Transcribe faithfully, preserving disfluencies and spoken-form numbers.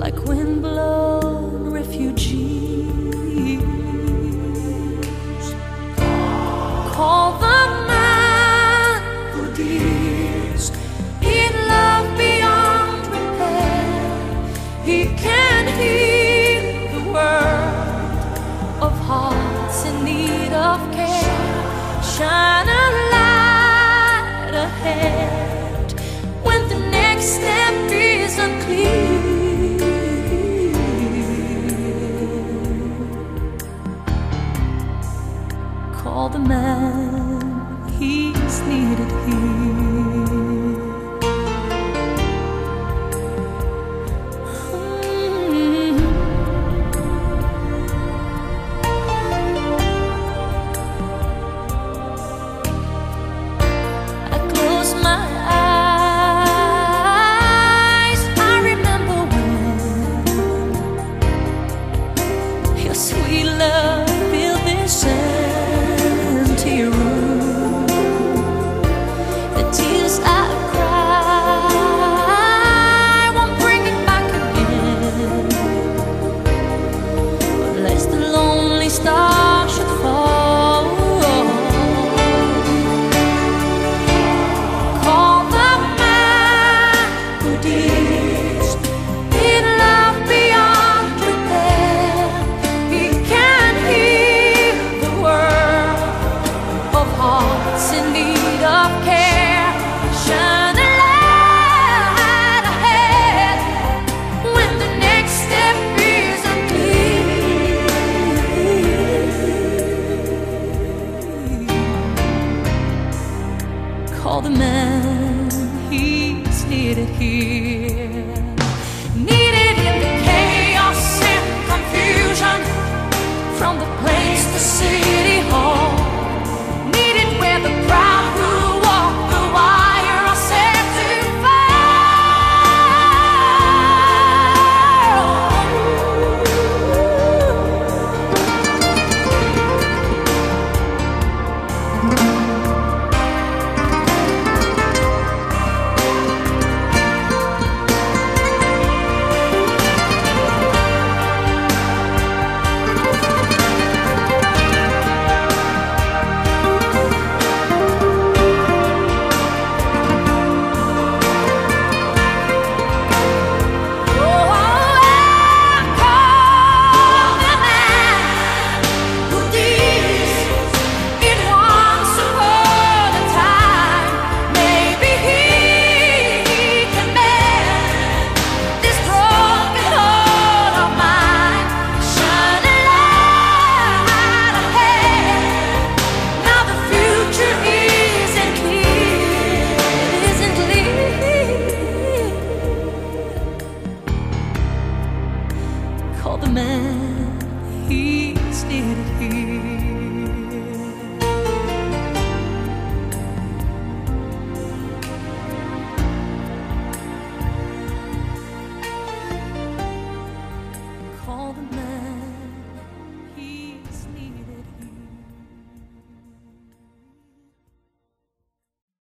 like wind-blown refugees. Call the man who deals in love beyond repair. He can heal the world of hearts in need of care. Shine a light ahead when the next step is unclear. Call the man, he's needed here. I close my eyes, I remember when your sweet love filled this empty room. The tears I cry won't bring it back again, unless the lonely star should fall. Call the man who deals in love beyond repair. He can heal the world of hearts in need of care. Shine a light ahead when the next step is unclear. Call the man, he's needed here.